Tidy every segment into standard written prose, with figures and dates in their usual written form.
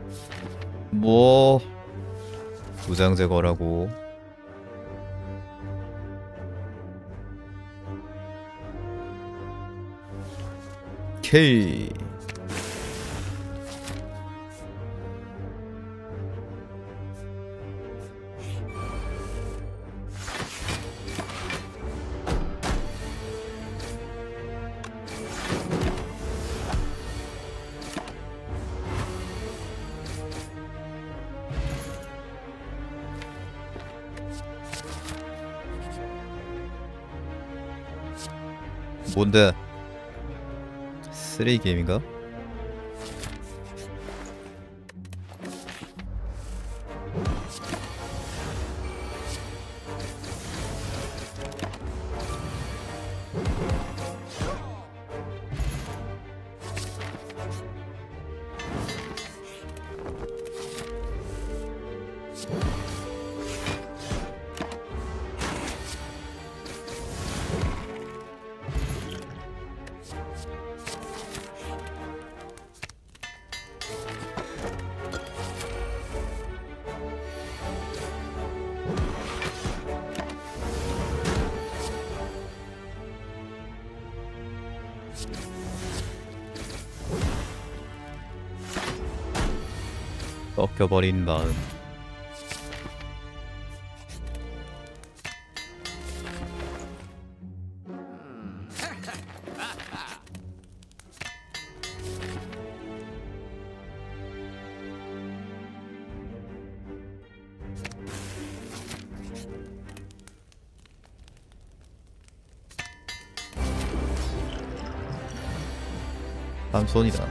뭐 무장 제거라고. K. 뭔데? 쓰레기 게임인가? 꺾여버린 마음. 삼손이다.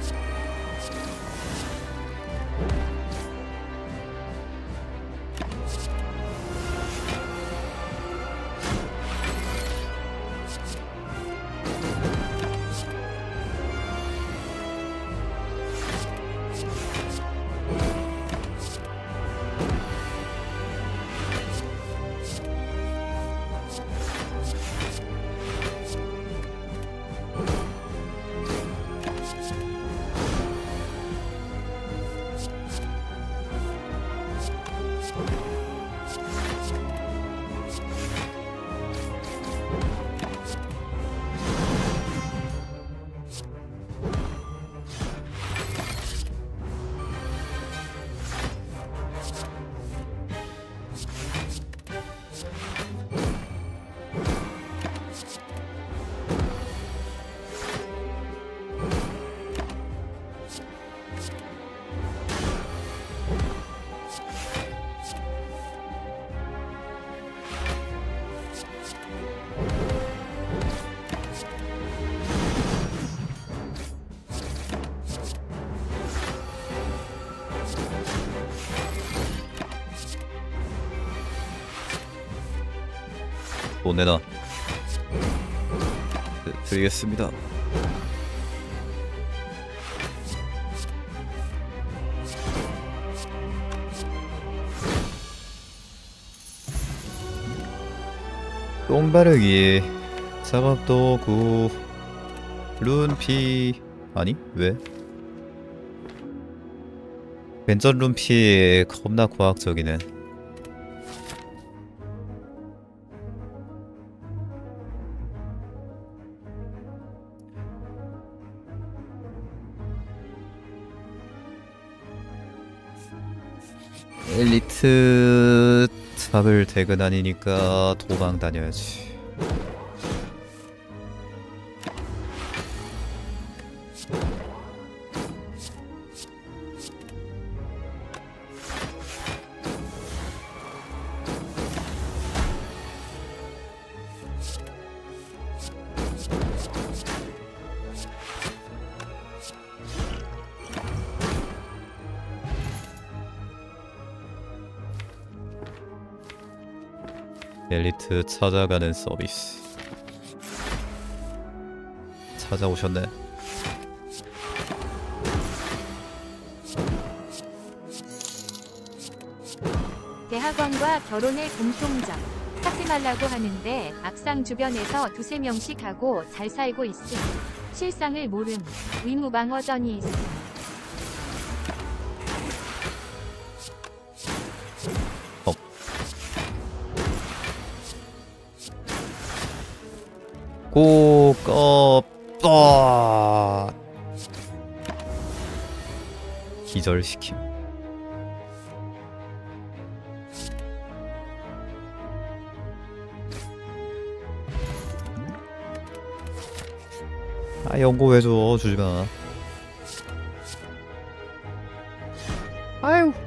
돈 내놔. 네, 드리겠습니다. 똥바르기 작업도구 룬피. 아니 왜? 벤전 룬피 겁나 과학적이네. 엘리트 잡을 대근 아니니까 도망 다녀야지. 엘리트 찾아가는 서비스. 찾아오셨네. 대학원과 결혼의 공통점. 하지 말라고 하는데 막상 주변에서 두세 명씩 하고 잘 살고 있음. 실상을 모름. 위무방어전이 있음. 고꺼 기절시킴. 아 연고 왜 줘? 주지마. 아유.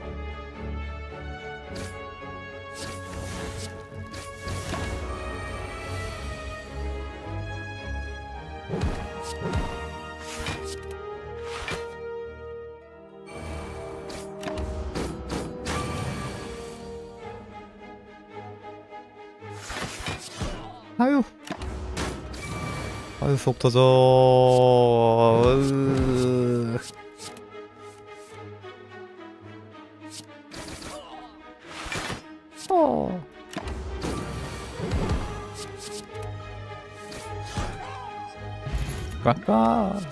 아유. 아유 속 터져. 까까.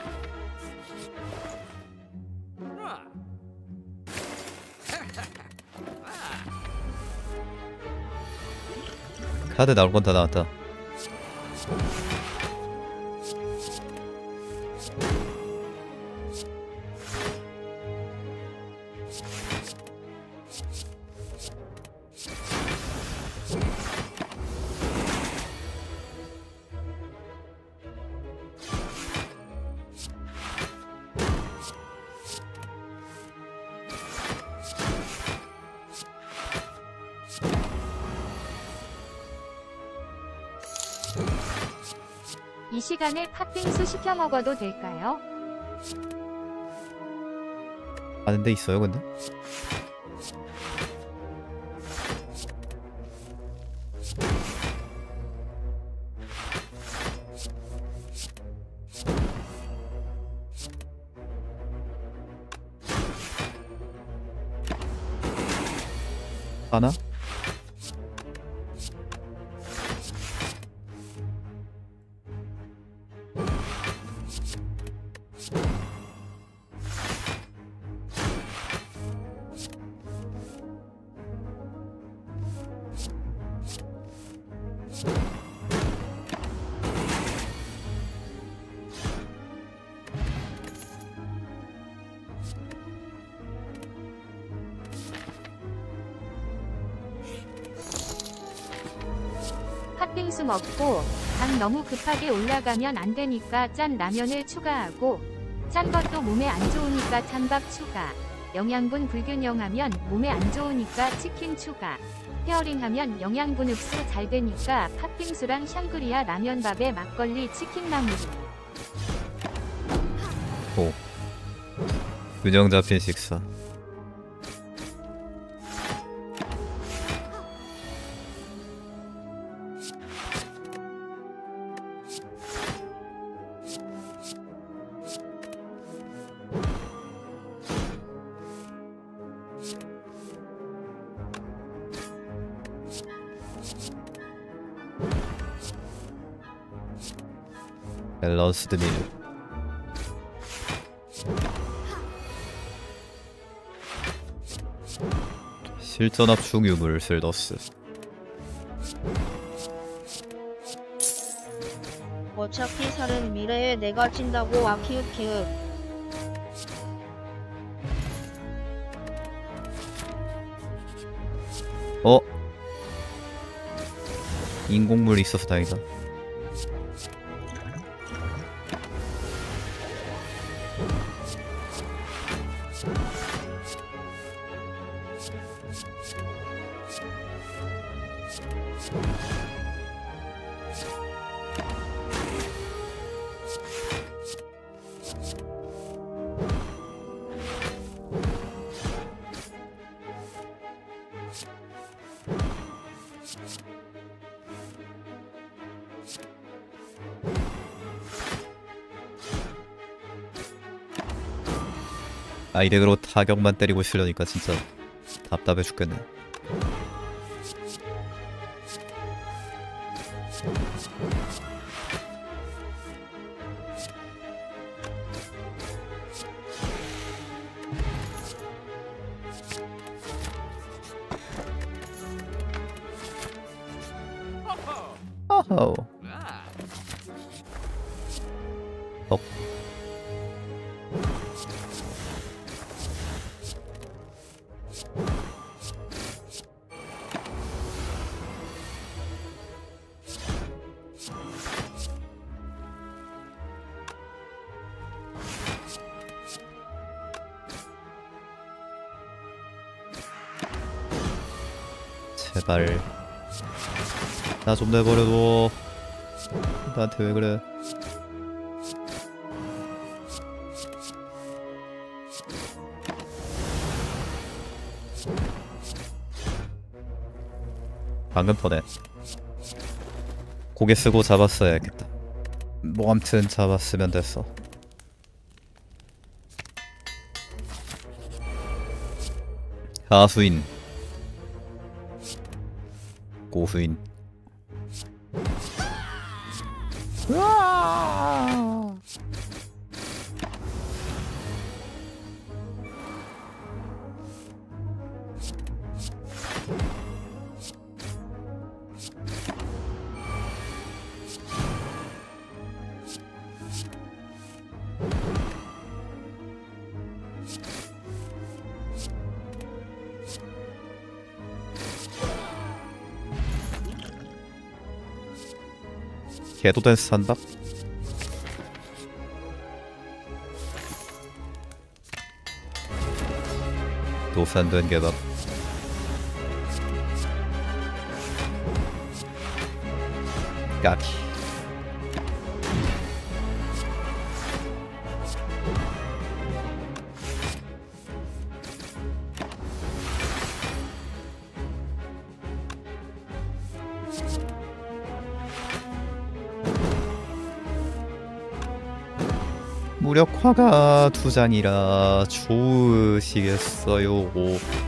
카드 나올 건 다 나왔다. 이 시간에 팥빙수 시켜 먹어도 될까요? 아는 데 있어요 근데? 하나? 팥빙수 먹고 당 너무 급하게 올라가면 안 되니까 짠 라면을 추가하고 짠 것도 몸에 안 좋으니까 찬밥 추가. 영양분 불균형하면 몸에 안 좋으니까 치킨 추가. 페어링하면 영양분 흡수 잘 되니까 팥빙수랑 샹그리아 라면밥에 막걸리 치킨 마무리. 오. 균형 잡힌 식사. 밸런스드 메뉴. 실전 압축 유물 슬더스. 어차피 살은 미래에 내가 친다고 아키우키우. 어? 인공물이 있어서 다행이다. 아이덱으로 타격만 때리고 있으려니까 진짜 답답해 죽겠네. 어허. 제발 나 좀 내버려둬. 나한테 왜 그래. 방금 턴에 고개 쓰고 잡았어야겠다. 뭐 암튼 잡았으면 됐어. 하수인 고수인. 개도 댄스 산밥? 도산된 개밥. 까키. 무력화가 2장이라 좋으시겠어요.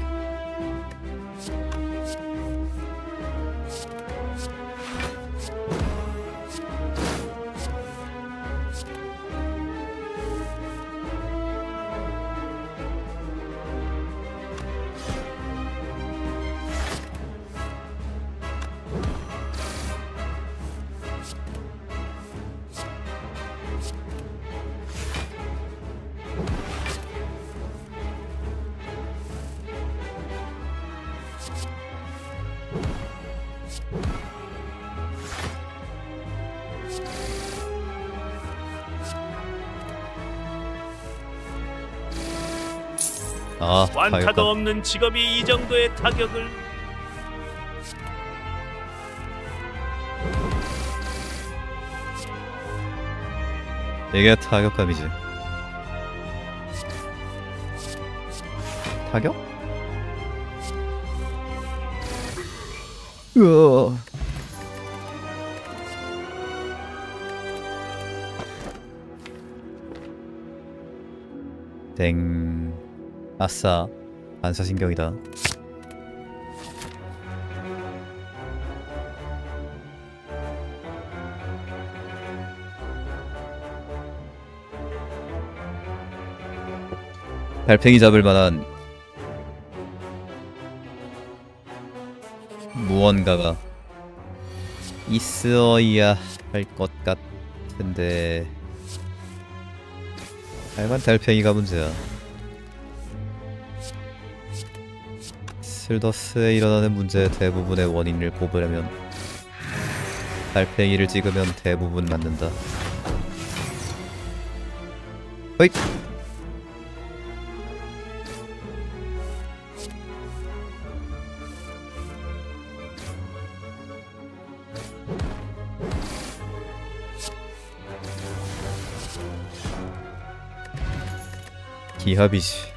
아, 완타도 타격감. 없는 직업이 이 정도의 타격을. 이게 타격감이지. 타격? 으어. 땡. 아싸. 반사신경이다. 달팽이 잡을 만한 무언가가 있어야 할 것 같은데 하여간 달팽이가 문제야. 슬더스에 일어나는 문제의 대부분의 원인을 꼽으려면 달팽이를 찍으면 대부분 맞는다. 허잇! 기합이지.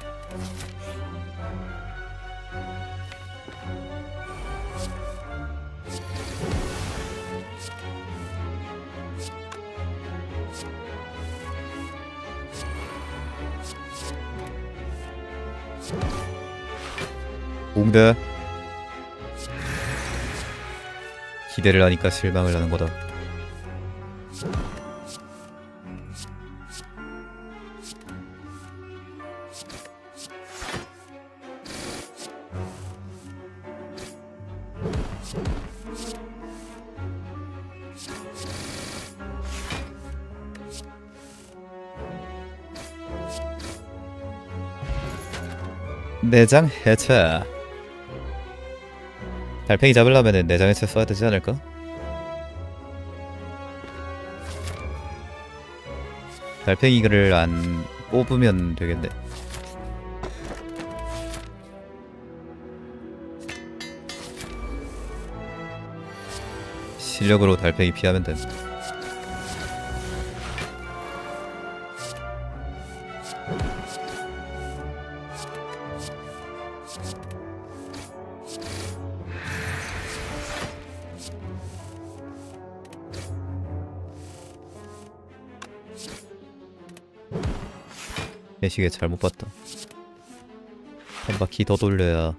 웅대. 기대를 하니까 실망을 하는 거다. 내장 해체. 달팽이 잡으려면 내장 해체 써야 되지 않을까? 달팽이를 안 뽑으면 되겠네. 실력으로 달팽이 피하면 됨. 개시계 잘못 봤다. 한 바퀴 더 돌려야.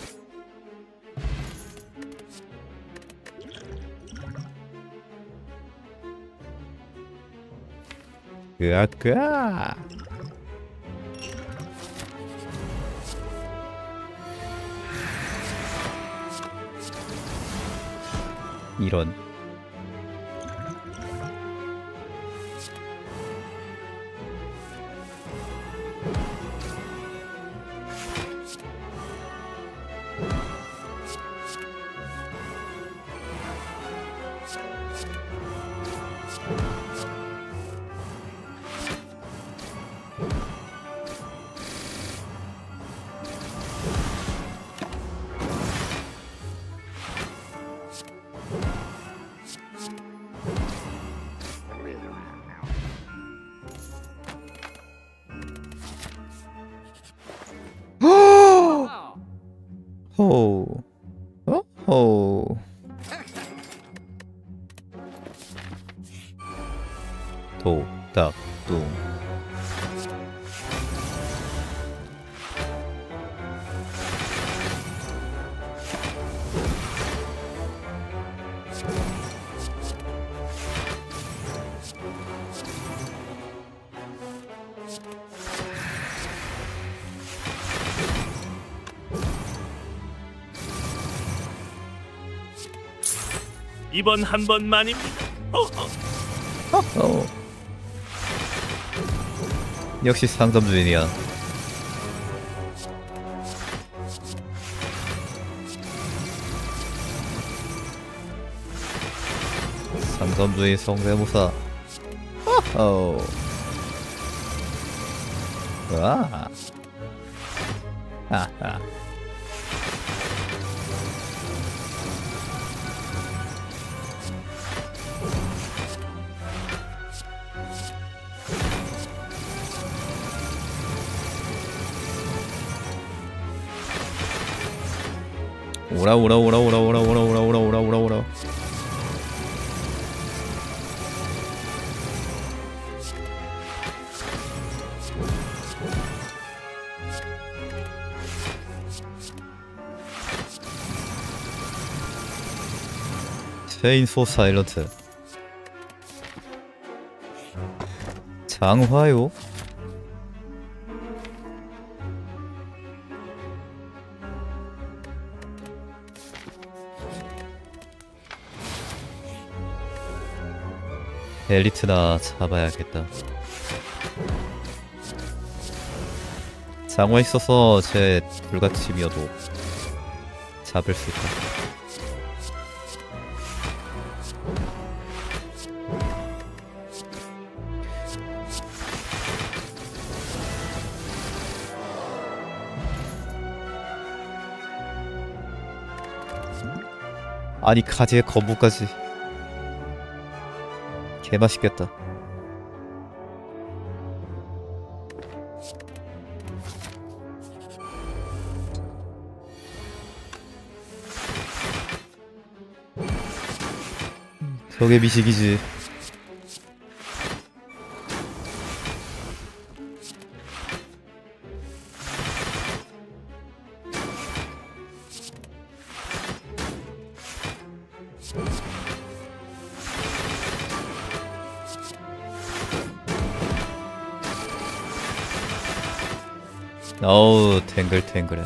으아까. 이런. 호. 호. 도닥뚱. 이번 한 번만입니다. 어. 역시 상점 주인이야. 상점 주인 성대모사. 어. 와. 하하. 오라 오라 오라 오라 오라 오라 오라 오라 오라 오라 오라. 체인소 사일런트. 장화요? 엘리트나 잡아야겠다. 장화 있어서 제 불가침이어도 잡을 수 있다. 아니 가지에 거부까지. 개맛있겠다. 저게 미식이지. 어우 탱글탱글해.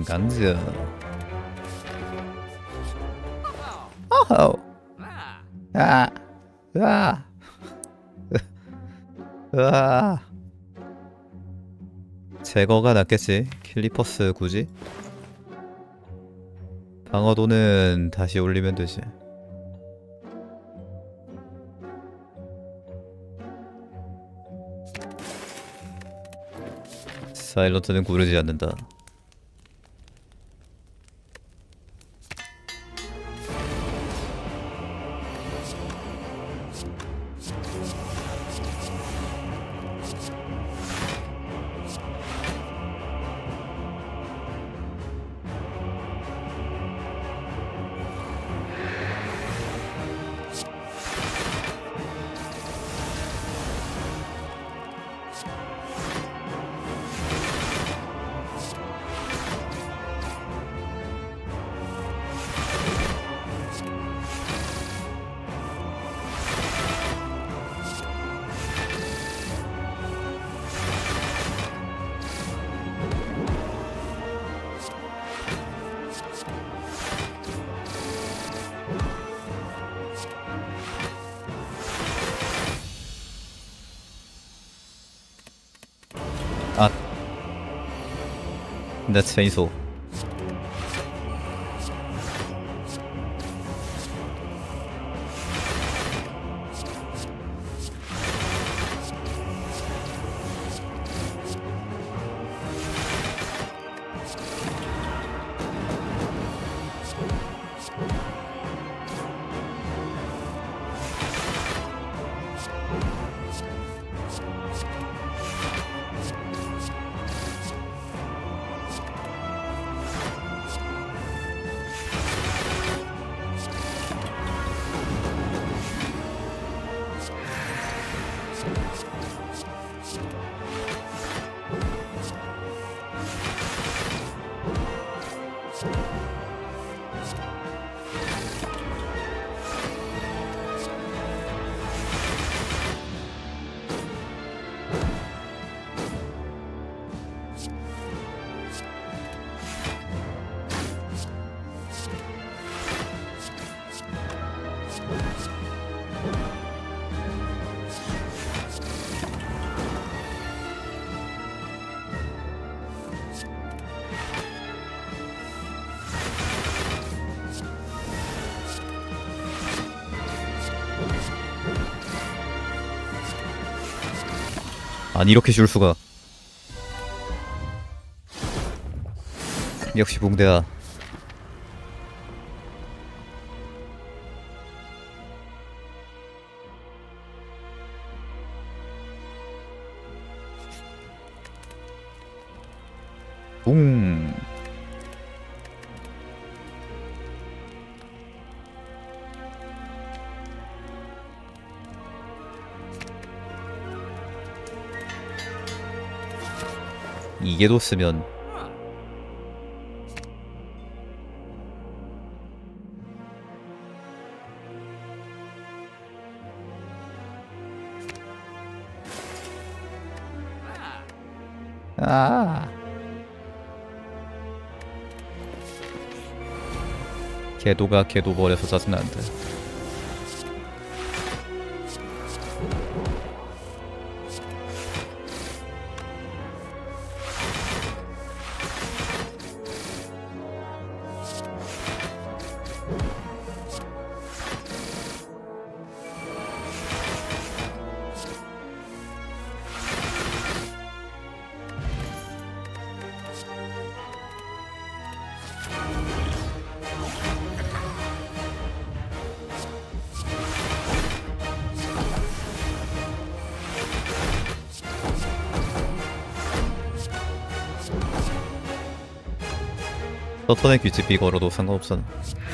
강즈. 어허. 아. 으아. 으아. 제거가 낫겠지. 킬리퍼스 굳이? 방어도는 다시 올리면 되지. 사일런트는 구르지 않는다. 아, That's painful. 아니 이렇게 줄 수가. 역시 붕대야. 붕. 이게도 쓰면 아 궤도가 궤도 버려서 짜증나는데. 서턴의 규칙비 걸어도 상관없잖아.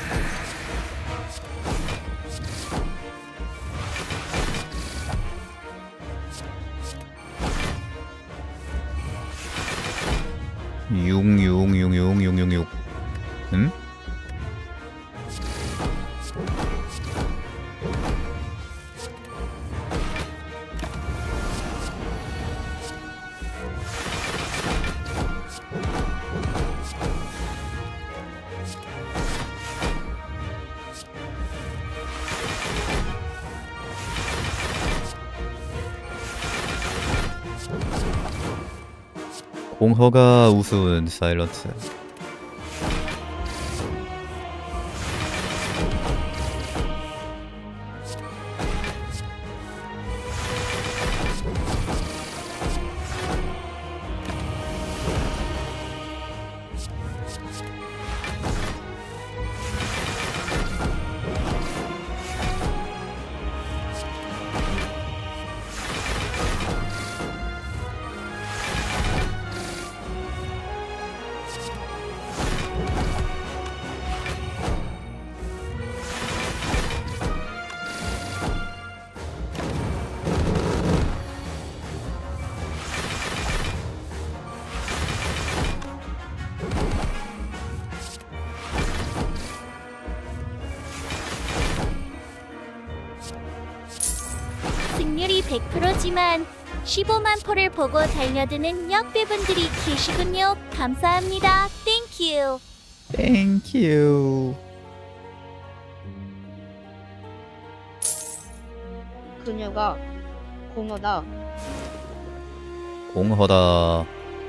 융 응? 공허가 우스운 사일런트. 승률이 100%지만 15만 포를 보고 달려드는 역배분들이 계시군요. 감사합니다. 땡큐. 땡큐. 그녀가 공허다. 공허다.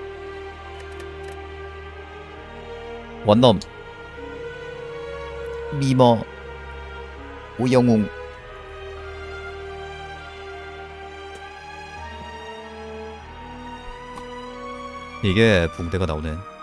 원넘. 미머. 오영웅. 이게 붕대가 나오네.